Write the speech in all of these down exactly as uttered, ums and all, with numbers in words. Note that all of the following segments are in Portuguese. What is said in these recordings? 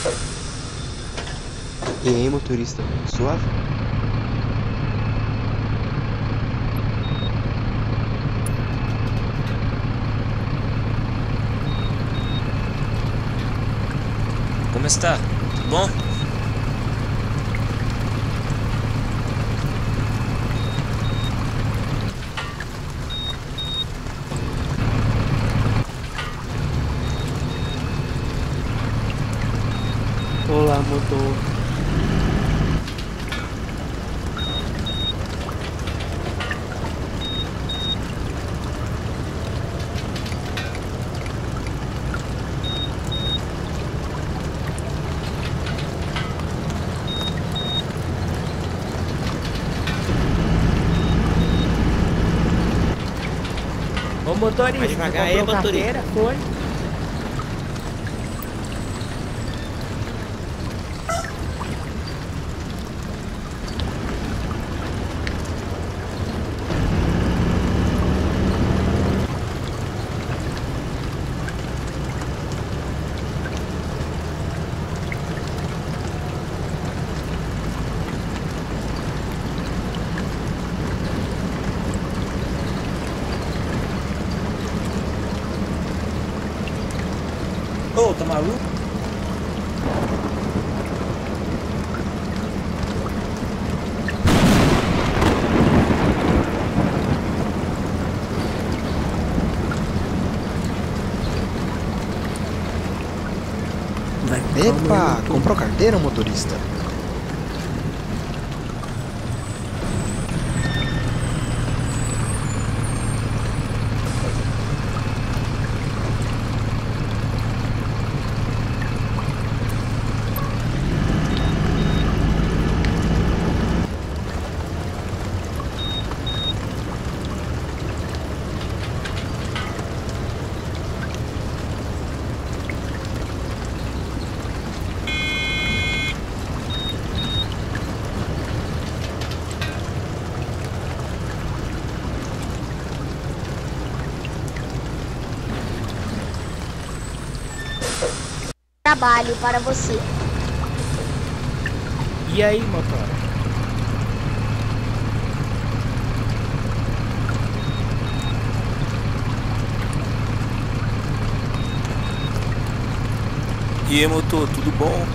E aí, motorista, suave? Como está? Tudo bom? Olá, motor. Ô motorista, Vai você devagar aí, comprou motorista. carteira? Foi? Ô, tá maluco? Epa, comprou carteira, motorista? Trabalho para você. E aí, motora? E aí, motor, tudo bom?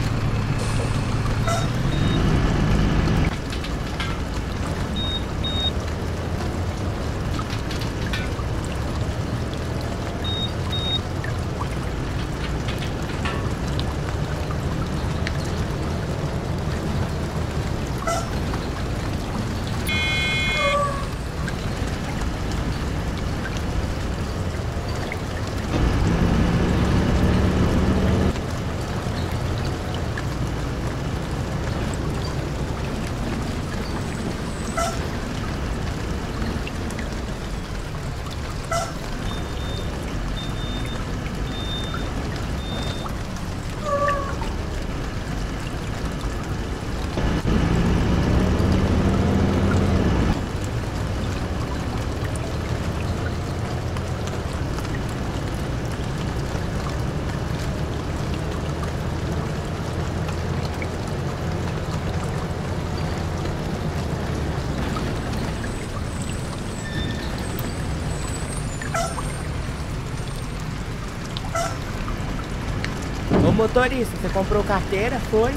Ô motorista, você comprou carteira? Foi?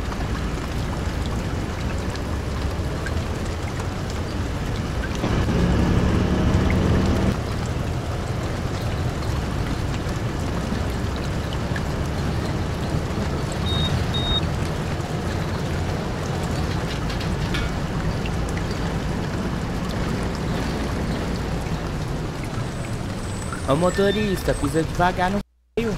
Ô motorista, pisa devagar no meio.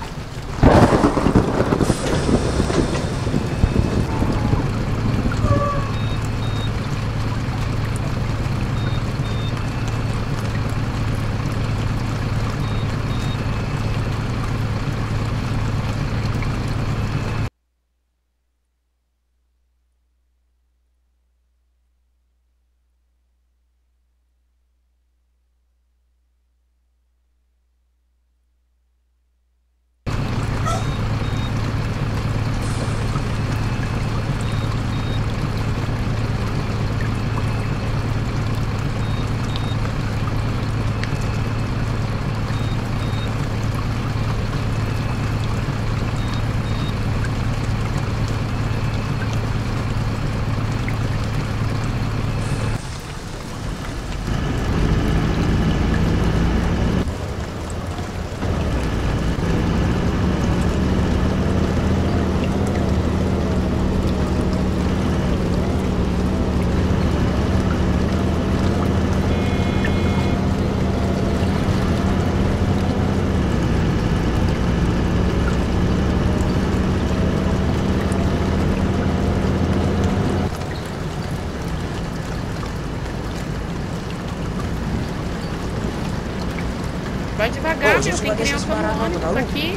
gente eu não tenho vai que deixar ganhar isso um parar, não, tá ônibus maluco? aqui.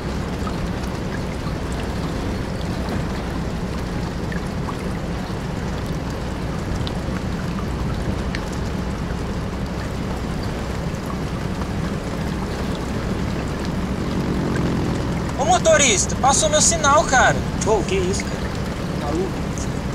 Ô motorista, passou meu sinal, cara. Ô, que isso, cara? Tá maluco?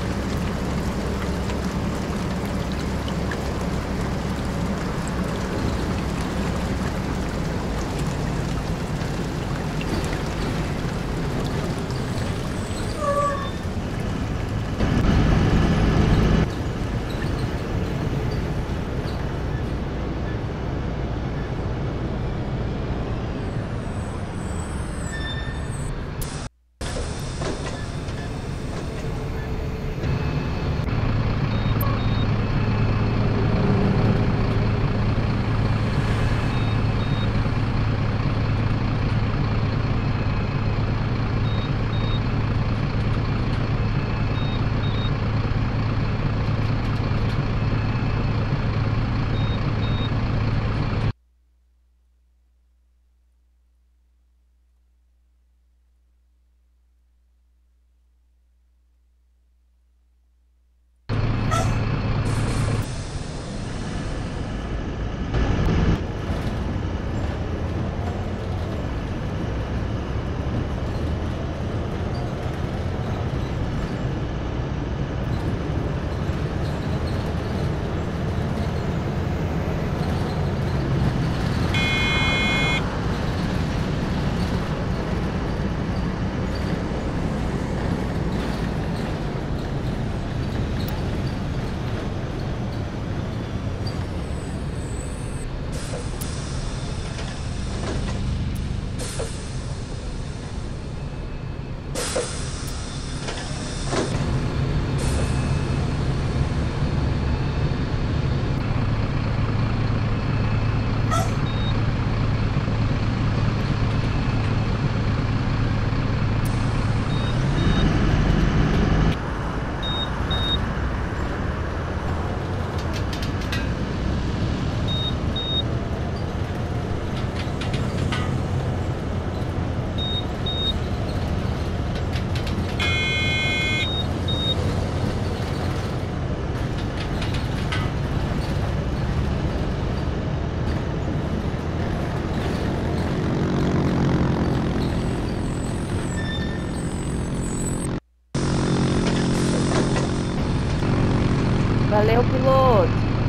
Valeu, piloto.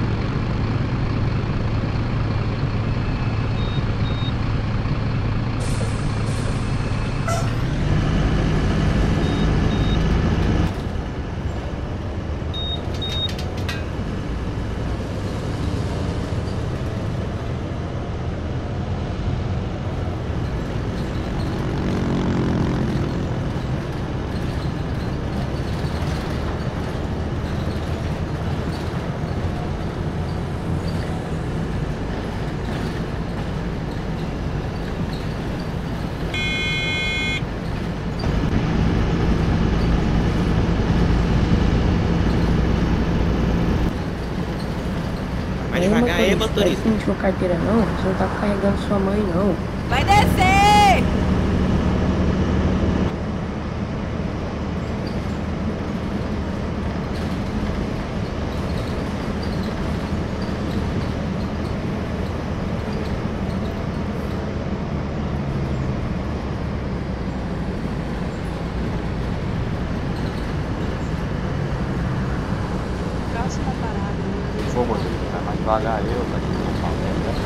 Vai devagar aí, motorista. Você não tirou carteira não? Você não tá carregando sua mãe não. Vai descer! Pô, motorista, vai mais devagar aí, eu tá aqui no palé, né?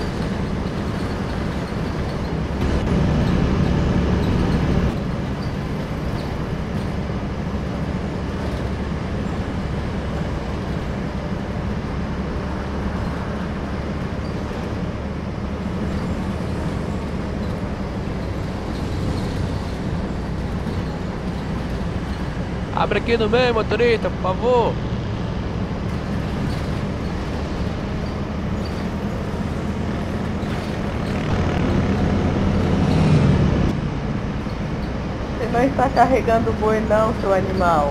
Abre aqui no meio, motorista, por favor. Você não está carregando o boi não, seu animal.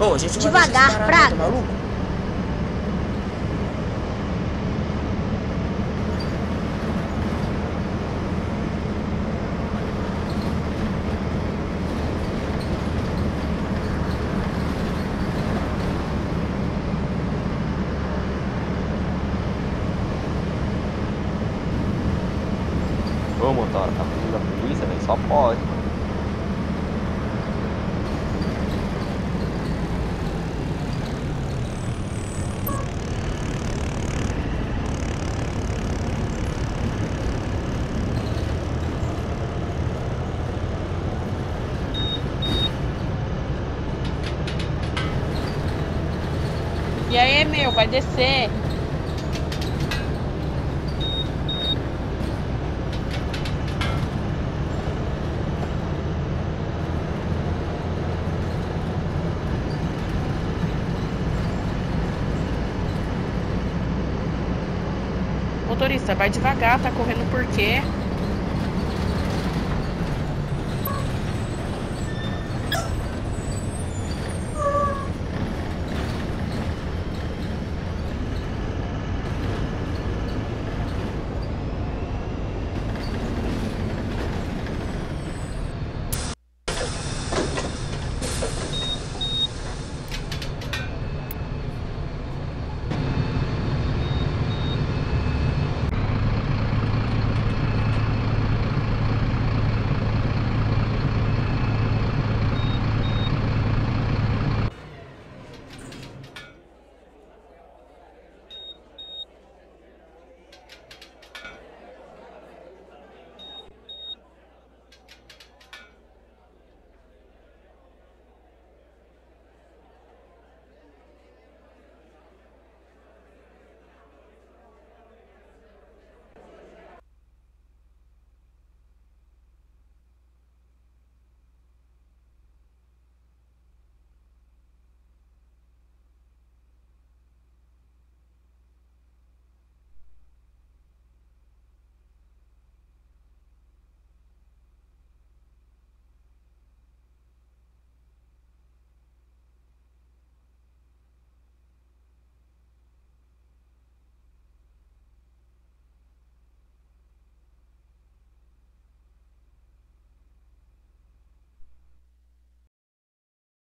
Ô, a gente não vai Devagar, deixar esse parar, não, Fraga. tá maluco? Ô, motora, tá fugindo da polícia, velho? Só pode, mano. E aí, meu, vai descer. Motorista, vai devagar, tá correndo por quê?